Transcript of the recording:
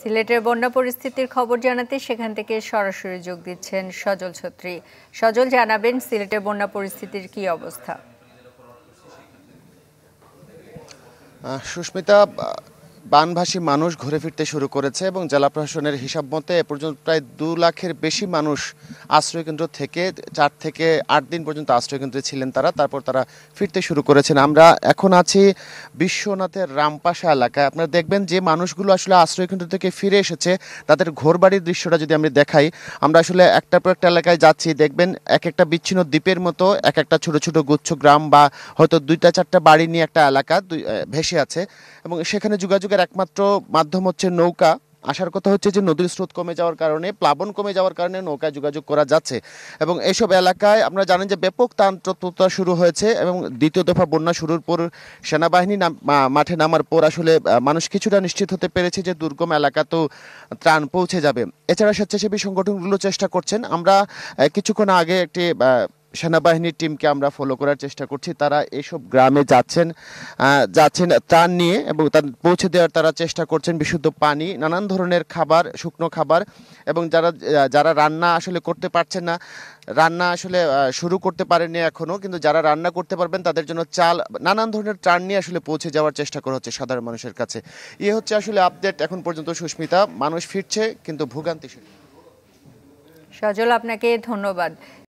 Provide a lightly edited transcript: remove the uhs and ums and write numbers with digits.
সিলেটের বন্যা পরিস্থিতির খবর জানাতে সেখান থেকে সরাসরি যোগ দিচ্ছেন সজল ছত্রী। সজল, জানাবেন সিলেটের বন্যা পরিস্থিতির কি অবস্থা? সুস্মিতা, বানভাসী মানুষ ঘুরে ফিরতে শুরু করেছে এবং জেলা প্রশাসনের হিসাব মতে এ পর্যন্ত প্রায় 2 লাখের বেশি মানুষ আশ্রয়কেন্দ্র থেকে 4 থেকে 8 দিন পর্যন্ত আশ্রয়কেন্দ্রে ছিলেন তারপর তারা ফিরতে শুরু করেছেন। আমরা এখন আছি বিশ্বনাথের রামপাশা এলাকায়। আপনারা দেখবেন যে মানুষগুলো আসলে আশ্রয়কেন্দ্র থেকে ফিরে এসেছে তাদের ঘরবাড়ির দৃশ্যটা যদি আমি দেখাই, আমরা আসলে একটার পর একটা এলাকায় যাচ্ছি, দেখবেন এক একটা বিচ্ছিন্ন দ্বীপের মতো এক একটা ছোট ছোট গুচ্ছ গ্রাম বা হয়তো 2টা 4টা বাড়ি নিয়ে একটা এলাকা ভেসে আছে এবং সেখানে যোগাযোগের একমাত্র মাধ্যম হচ্ছে নৌকা। আসার কথা হচ্ছে যে নদীর স্রোত কমে যাওয়ার কারণে, প্লাবন কমে যাওয়ার কারণে নৌকায় যোগাযোগ করা যাচ্ছে এবং এইসব এলাকায় আপনারা জানেন যে ব্যাপক ত্রাণ তৎপরতা শুরু হয়েছে এবং দ্বিতীয় দফা বন্যা শুরুর পর সেনাবাহিনী মাঠে নামার পর আসলে মানুষ কিছুটা নিশ্চিত হতে পেরেছে যে দুর্গম এলাকাতেও ত্রাণ পৌঁছে যাবে। এছাড়া স্বেচ্ছাসেবী সংগঠনগুলো চেষ্টা করছেন। আমরা কিছুক্ষণ আগে একটি সেনাবাহিনীর টিমকে আমরা ফলো করার চেষ্টা করছি। তারা এইসব গ্রামে যাচ্ছেন ত্রাণ নিয়ে এবং পৌঁছে দেওয়ার তারা চেষ্টা করছেন বিশুদ্ধ পানি, নানান ধরনের খাবার, শুকনো খাবার এবং যারা রান্না আসলে করতে পারছেন না, রান্না আসলে শুরু করতে পারেননি এখনও, কিন্তু যারা রান্না করতে পারবেন তাদের জন্য চাল, নানান ধরনের ত্রাণ নিয়ে আসলে পৌঁছে যাওয়ার চেষ্টা করা হচ্ছে সাধারণ মানুষের কাছে। হচ্ছে আসলে আপডেট এখন পর্যন্ত সুস্মিতা। মানুষ ফিরছে কিন্তু ভোগান্তি। সজল, আপনাকে ধন্যবাদ।